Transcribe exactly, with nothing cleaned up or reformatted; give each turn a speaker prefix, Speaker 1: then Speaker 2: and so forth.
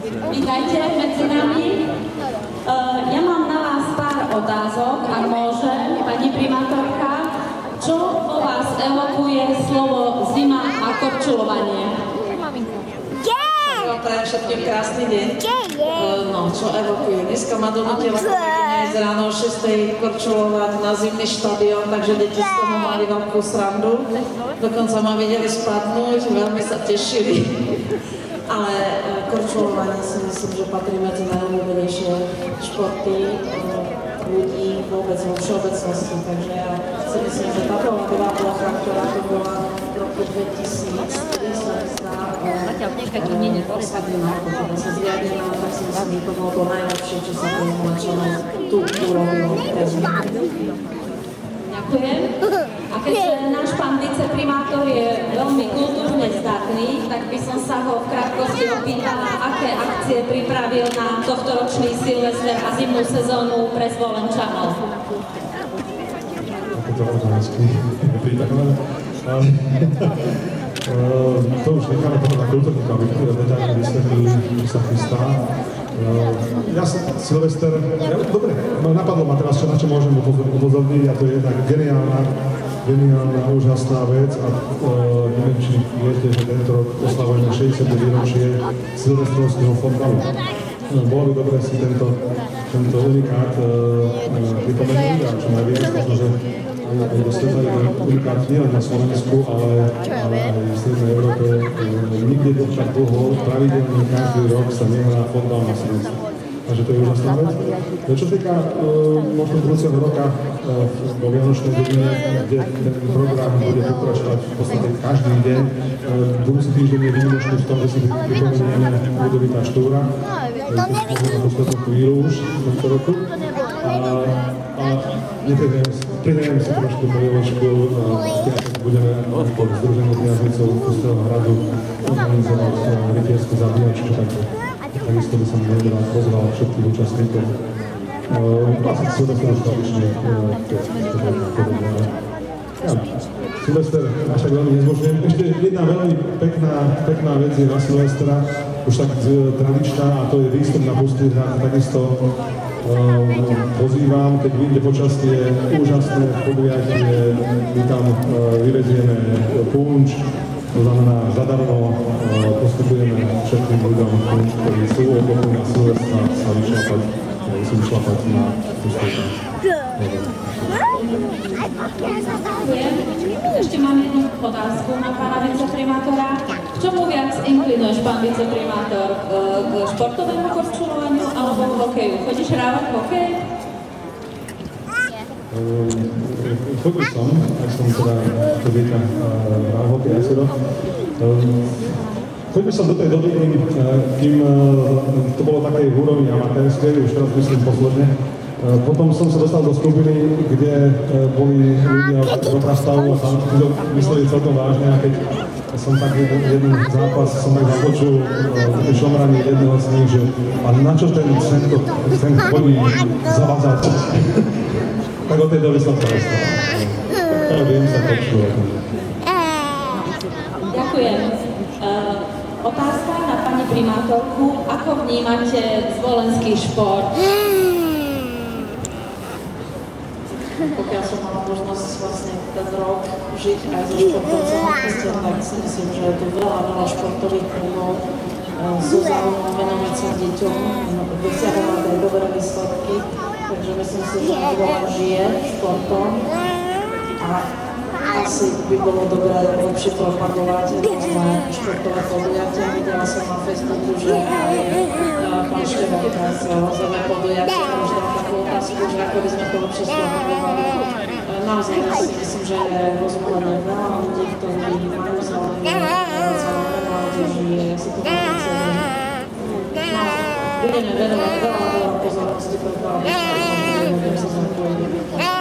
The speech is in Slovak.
Speaker 1: Vítajte medzi nami. Uh, ja mám na vás pár otázok, ak môžem, pani primátorka. Čo vo vás evokuje slovo zima a korčulovanie?
Speaker 2: Prajem všetkým krásny deň. No, čo evokuje? Dneska ma donútila kolegyňa z ráno o šiestej korčulovať na zimný štadión, takže deti z toho mali veľkú srandu. Dokonca ma videli spadnúť, veľmi sa tešili. Ale korčulovanie si myslím, že patrí medzi najobľúbenejšie športy ľudí vôbec vo všeobecnosti. Takže ja si myslím, že táto ľadová plocha, ktorá tu bola v roku dvetisíc, osadnená, ktorá sa zriadená, tak si myslím, že to bolo to najlepšie, čo sa tomu tu urobilo.
Speaker 1: Ďakujem. A keďže náš pán viceprimátor je veľmi kultúrne zdatný, tak by som sa ho v krátkosti opýtala, aké akcie pripravil na tohtoročný Silvester a zimnú sezónu pre Zvolenčanov.
Speaker 3: To je otázky pripravené. To už necháme toho na kultúrnika, aby to detailne vysvetlili, čo sa chystá. Ja som Silvester, ja, dobre, napadlo ma teraz, čo, na čo môžem upozorniť, a to je jedna geniálna, geniálna, úžasná vec a uh, neviem, či viete, že tento rok oslavujeme šesťdesiate výročie silvestrovského fotbalu. No, bolo by dobre si tento, tento unikát uh, pripomenúť a čo najviac, pretože aj do sveta je unikát nielen na Slovensku, ale, ale aj v Strednej Európe. Nikde tak dlho, pravidelne každý rok sa nehrá fotbal na Slovensku. Takže to je úžasná vec. Čo sa týka uh, možno budúceho roka uh, vo Vianočnej dedine, kde ten program bude pokračovať v podstate každý deň. Uh, budúci týždeň je výnimočný v tom, že si pripomenieme Ľudovita Štúra. To je poslednú chvíľu už v tomto roku. A, a pridajeme si trošku polievočku, budeme pod Združením kňaznicov Kostelného hradu organizovať rytierskú zabíjačku, takže takisto by som veľmi rád pozval všetkých účastníkov. Asi Silvester už tradične, keď podobne. Silvester až tak veľmi nezbožňujem. Ešte jedna veľmi pekná, pekná vec je na Silvestra, už tak tradičná, a to je výstup na Pustý hrad. Takisto pozývam, keď vyjde počasie, úžasné podujatie, my tam vyvezieme punč, to znamená zadarmo postupujeme všetkým ľuďom punč, ktorí sú ochotní na Silvestra sa vyšlapať, si vyšlapať na Pustý hrad.
Speaker 1: Ešte mám jednu otázku na pána viceprimátora. K čomu viac inklinuješ, pán viceprimátor? K športovému korčulovaniu alebo k hokeju? Chodíš hrávať hokej?
Speaker 3: Chodil som, ak som teda to viete, hral hokej aj sero. Chodil som do tej doby, kým to bolo také v úrovni amatérskej, už teraz myslím posledne. Potom som sa dostal do skupiny, kde boli ľudia z oprastavu a tam to mysleli celkom vážne, a keď som tak jeden, jeden zápas som tak započul v šomrani jedného z nich, že a na čo ten centro, ten chodí zavazať? Tak od tej doby som sa dostal. Ale viem sa počúvať.
Speaker 1: Ďakujem. Otázka na pani primátorku. Ako vnímate zvolenský šport?
Speaker 2: Pokiaľ som mala možnosť vlastne ten rok žiť aj so športovcom na ceste, tak si myslím, že je tu veľa, veľa športových klubov so záujmom venovať sa deťom, dosiahovať aj dobré výsledky, takže myslím si, že veľa žije športom a asi by bolo dobré lepšie propagovať rôzne športové podujatia. Videla som na Facebooku, že aj pán Števanka z rozhodné podujatia už dal takú otázku, že ako by sme to lepšie spropagovali. Naozaj si myslím, že je rozvolené veľa ľudí, ktorí majú záujem celé mládeži, ja si to veľmi cením. Budeme venovať veľa, veľa pozornosti, preto aby sa zapojiť.